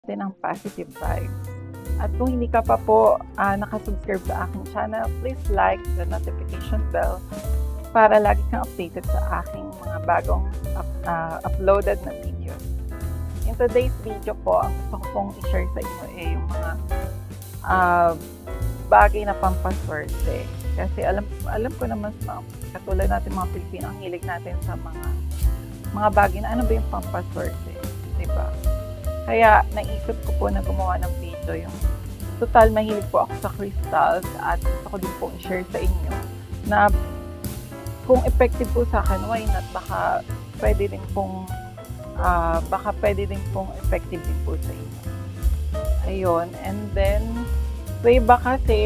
din ng positive vibes. At kung hindi ka pa po nakasubscribe sa aking channel, please like the notification bell para lagi kang updated sa aking mga bagong uploaded na videos. In today's video po, ang gusto ko pong i-share sa inyo ay yung mga bagay na pampaswerte. Kasi alam ko naman katulad natin mga Pilipino, ang hilig natin sa mga bagay na ano ba yung pampaswerte, diba? Kaya naisip ko po na gumawa ng video yung total mahilig po ako sa crystals at gusto ko din pong i-share sa inyo na kung effective po sa akin, why not? Baka pwede din pong effective din po sa inyo. Ayun, and then way back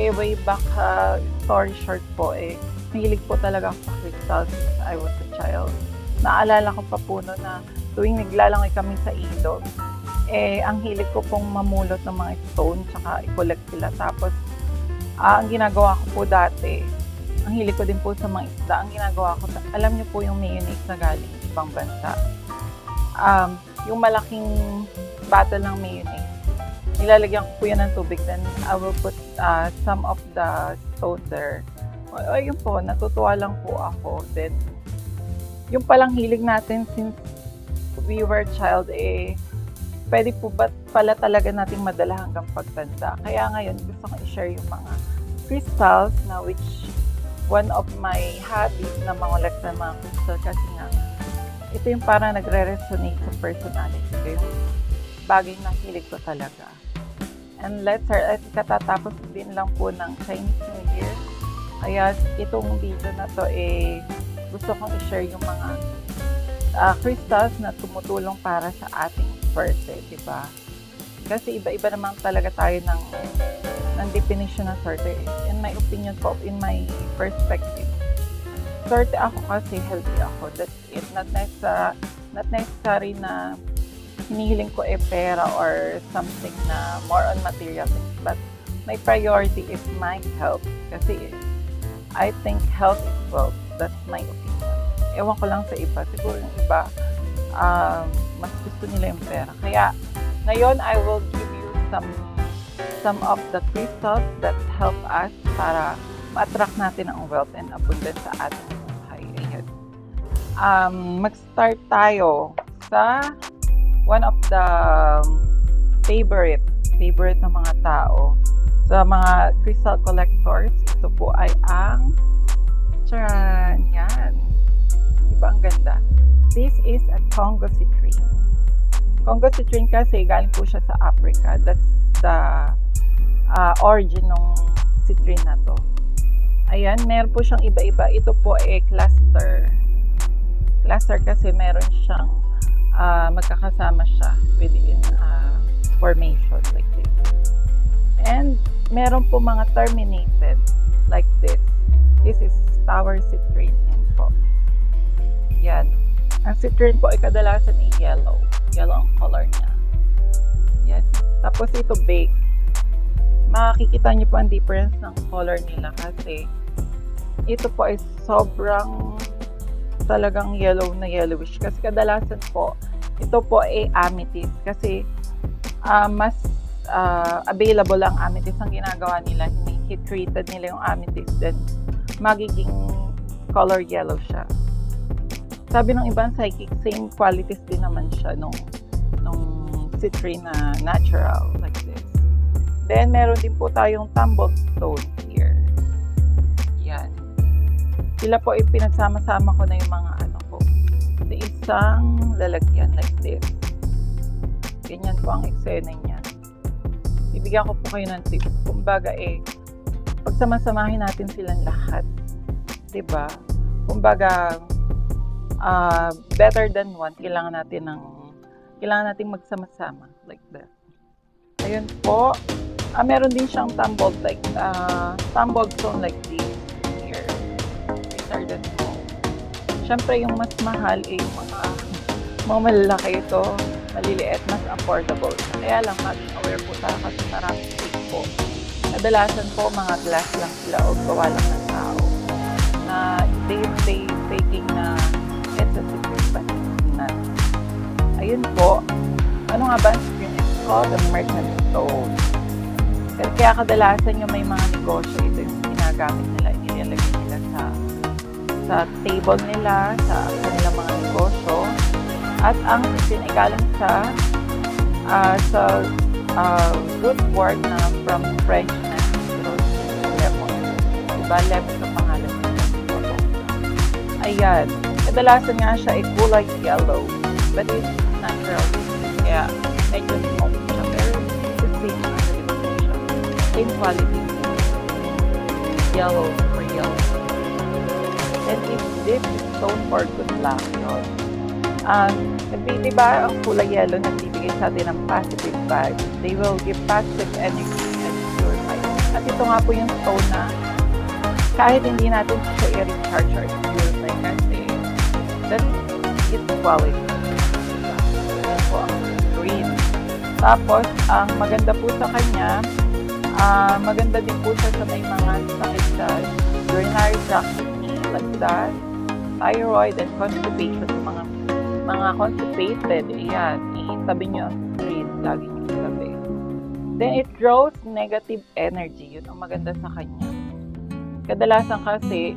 story short po mahilig po talaga ako sa crystals since I was a child. Naalala ko pa po no na tuwing naglalangay kami sa ilog, ang hilig ko pong mamulot ng mga stone tsaka i-collect sila. Tapos, ang ginagawa ko po dati, ang hilig ko din po sa mga isda, ang ginagawa ko, alam niyo po yung mayonnaise na galing ibang bansa. Yung malaking bottle ng mayonnaise, nilalagyan ko po yan ng tubig, then I will put some of the stone there. Ayun po, natutuwa lang po ako. Then, yung palang hilig natin since we were child, pwede po ba pala talaga nating madala hanggang pagtanda. Kaya ngayon, gusto kong i-share yung mga crystals na which one of my hobbies na mangolekt ng mga crystal kasi nga, ito yung parang nagre-resonate sa personality ko, yung bagay na hilig ko talaga. And let's start, at katatapos din lang po ng Chinese New Year. Kaya itong video na to, gusto kong i-share yung mga crystals na tumutulong para sa ating swerte, diba? Kasi iba-iba naman talaga tayo ng definition ng swerte. In my opinion po, in my perspective, swerte ako kasi healthy ako. That's it. Not necessary na hinihiling ko pera or something na more on material things. But my priority is my health. Kasi I think health is wealth. That's my opinion. Ewan ko lang sa iba. Siguro yung iba, mas gusto nila yung pera. Kaya, ngayon, I will give you some of the crystals that help us para ma-attract natin ang wealth and abundance sa ating buhay. Ayan. Mag-start tayo sa one of the favorite ng mga tao. Sa mga crystal collectors, ito po ay ang Citrine. Yan. Diba ang ganda? This is a Congo Citrine. Congo Citrine kasi galing po siya sa Africa. That's the origin ng citrine na to. Ayan, meron po siyang iba-iba. Ito po cluster. Cluster kasi meron siyang magkakasama siya within formation like this. And meron po mga terminated like this. This is Tower Citrine. Yan po. Yan. Ang citrine po ay kadalasan ay yellow. Yellow ang color niya. Yan. Tapos ito baked. Makikita niyo po ang difference ng color nila kasi ito po ay sobrang talagang yellow na yellowish. Kasi kadalasan po, ito po ay amethyst. Kasi mas available ang amethyst. Ang ginagawa nila, heat-treated nila yung amethyst. Then, magiging color yellow siya. Sabi ng ibang psychic, same qualities din naman siya nung citrine na natural like this. Then, meron din po tayong tumbled stone here. Yan. Sila po pinagsama-sama ko na yung mga ano ko. Sa isang lalagyan like this. Ganyan po ang eksena niya. Ibigyan ko po kayo ng tips. Kumbaga pagsama-samahin natin silang lahat. Diba? Kumbaga, better than one, kailangan natin magsama-sama like that. Ayun po. Meron din siyang tumbled stone like this here. These are the small. Siyempre yung mas mahal yung mga malalaki ito, maliliit, mas affordable. Kaya lang maging aware po tayo kasi maraming fake po. Kadalasan po mga glass lang sila o gawa lang ng tao na they faking na it's a secret but not. Ayun po. Ano nga ba ang screen? called the merchant stone. Kaya kadalasan yung may mga negosyo, ito yung ginagamit nila, inilalagay nila sa table nila, sa kanilang mga negosyo. At ang citrine ay galing sa root word na from French na lemon. Diba? Lemon ang pangalan nila. Ayan. Kadalasan nga siya ay kulay yellow. But it's natural. Kaya medyo smoke siya. Pero the same quality. Yellow for yellow. And if this is stone for good luck, yun. Diba ang kulay yellow nagbibigay sa atin ng positive vibes. They will give positive energy and purify. At ito nga po yung stone na kahit hindi natin siya i-recharge or i-purify kasi that's its quality. Yan po ang green. Tapos, ang maganda po sa kanya, maganda din po siya sa may mga sakit sa urinary tract, like that, thyroid, and constipation. Mga constipated, ayan, itabi nyo ang green, lagi nyo itabi. Then, it draws negative energy. Yun ang maganda sa kanya. Kadalasan kasi,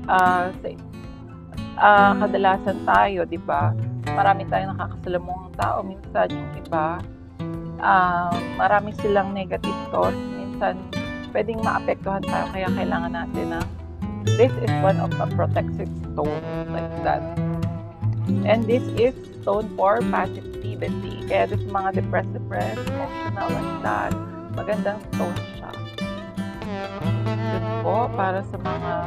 kadalasan tayo, di ba? Marami tayong nakakasalamuhang tao. Minsan yung iba, marami silang negative thoughts. Minsan, pwedeng maapektuhan tayo. Kaya kailangan natin ng this is one of a protective stone like that. And this is stone for positivity. Kaya this mga depressed, emotional like that. Magandang stone siya. Yun po, para sa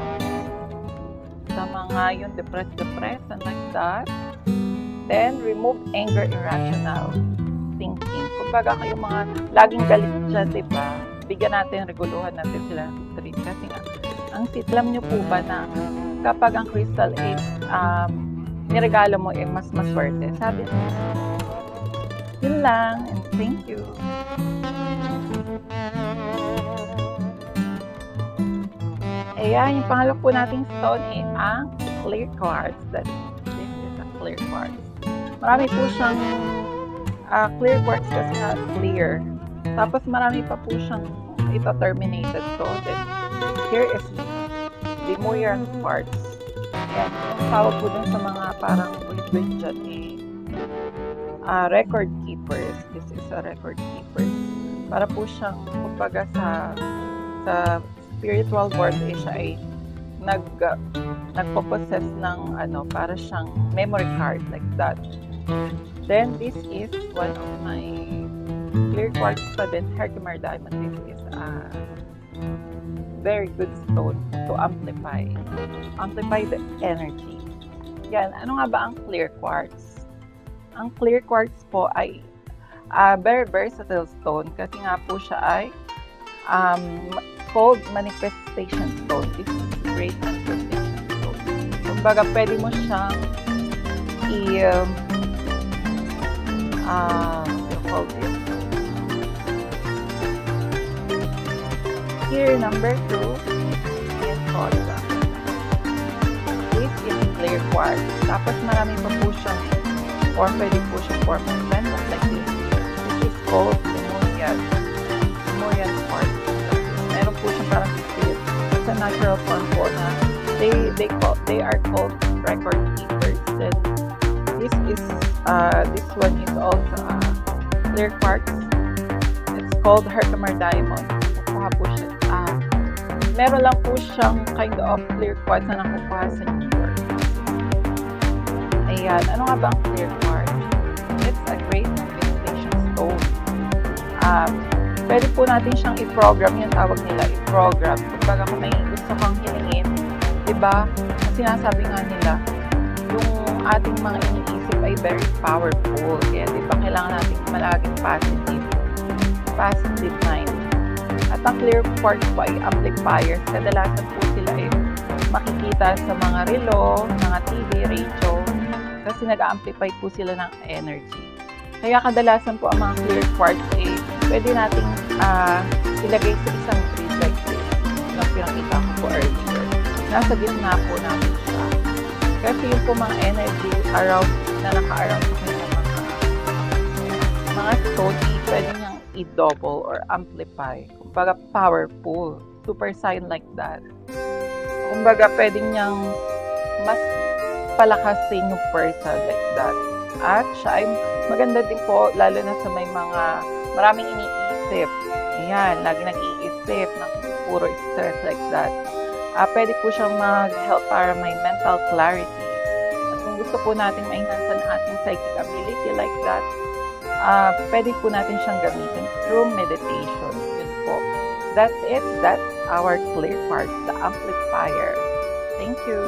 mga yung depressed and like that. Then, remove anger, irrational thinking. Kumbaga kayo mga laging galit dyan, diba? Bigyan natin, reguluhan natin sila ng citrine. Kasi nga, alam nyo po ba na kapag ang crystal is niregalo mo mas maswerte. Sabi nyo. Yun lang, and thank you. Ayan, yung pangalawa po nating stone ay ang clear quartz. This is a clear quartz. Marami po siyang clear quartz kasi nga clear. Tapos marami pa po siyang ito terminated. So, then, here is Lemurian quartz. Ayan, yung tawag po dun sa mga parang wait dyan record keepers. This is a record keeper. Para po siyang, kumbaga sa spiritual world siya ay nagpo-possess ng para siyang memory card like that. Then this is one of my clear quartz pa din, Herkimer diamond. This is a very good stone to amplify the energy. Yan, ano nga ba ang clear quartz? Ang clear quartz po ay very versatile stone kasi nga po siya ay called manifestation stone. This is great manifestation stone. Kumbaga, pwede mo siyang here, number 2, is called this is clear quartz. Tapos marami pa po siyang pwede po siyang form of pendant like this. This is called Lemurian quartz. Meron po siyang parang spirit. It's a natural form po na they are called record keepers. Then this one is also clear quartz. It's called Herkimer diamond. Nakuha po siya. Meron lang po siyang kind of clear quartz na nakukuha sa New York. Ayan. Ano nga ba ang clear quartz? It's a great manifestation stone. Pwede po natin siyang i-program. Yung tawag nila, i-program. Kumbaga kung may gusto kang hilingin, diba? Kasi sinasabi nga nila, yung ating mga iniisip ay very powerful. Kaya diba, kailangan natin malaging positive mind. At ang clear quartz po ay amplifiers. Kadalasan po sila ay makikita sa mga relo, mga TV, radio, kasi nag-amplify po sila ng energy. Kaya kadalasan po ang mga clear quartz ay pwede nating ilagay sa isang grid like this. Yung pinakita ko po earlier. Nasa gitna po natin siya. Kasi yung po mga energy around na naka-around sa kanya mga stone pwede niyang i-double or amplify. Kumbaga, powerful. Super sign like that. Kumbaga, pwede niyang mas palakasin yung person like that. At siya ay maganda din po, lalo na sa may mga maraming iniisip. Ayan, lagi nag-iisip ng puro stress like that. Pwede po siyang mag-help para may mental clarity. At kung gusto po natin ma-enhance ang ating psychic ability like that, pwede po natin siyang gamitin through meditation. Yun po. That's it. That's our clear quartz, the amplifier. Thank you.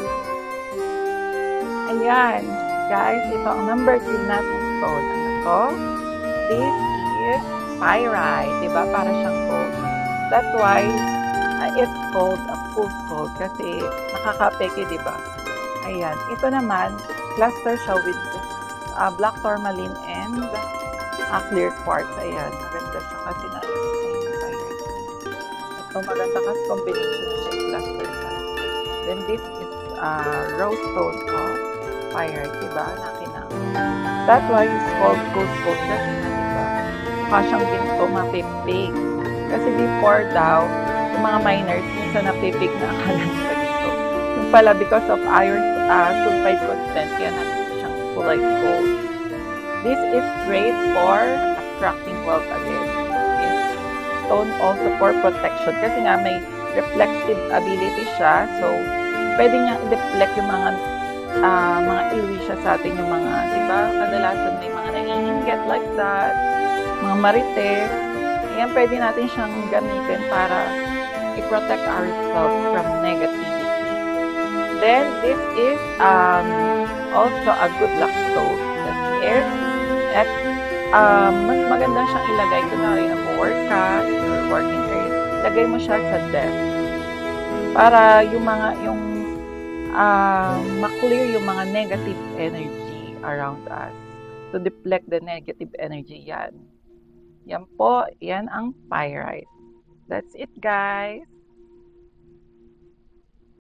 Ayan, guys, ito ang number 3 natin stone. Ano to? This is pyrite, diba? Para siyang gold. That's why it's called a full gold kasi nakaka-peke, diba? Ayan, ito naman, cluster siya with black tourmaline and clear quartz. Ayan, maganda siya kasi pyrite. Ito maganda kasi combination siya, cluster siya. Then this is rose stone of pyrite, diba? Nakinang. That's why it's called gold gold kasi na, diba? Mukha siyang ginto, mapipig. Kasi before daw, yung mga miners, minsan napipig na akala nila ginto. Yung pala, because of iron sulfide content, kaya natin siyang kulay gold. This is great for attracting wealth again. It's stone also for protection. Kasi nga may reflective ability siya. So, pwede niyang i-deflect yung mga ilwisya sa atin, yung mga, diba? Kadalasan may mga nangihinggit like that, mga marites. Ayan, pwede natin siyang gamitin para i-protect ourselves from negativity. Then, this is also a good luck stone. That is, mas maganda siyang ilagay. Kunwari, nag-work ka, if you're working area, lagay mo siya sa desk. Para yung ma-clear yung mga negative energy around us. To deflect the negative energy, yan. Yan po, yan ang pyrite. That's it, guys.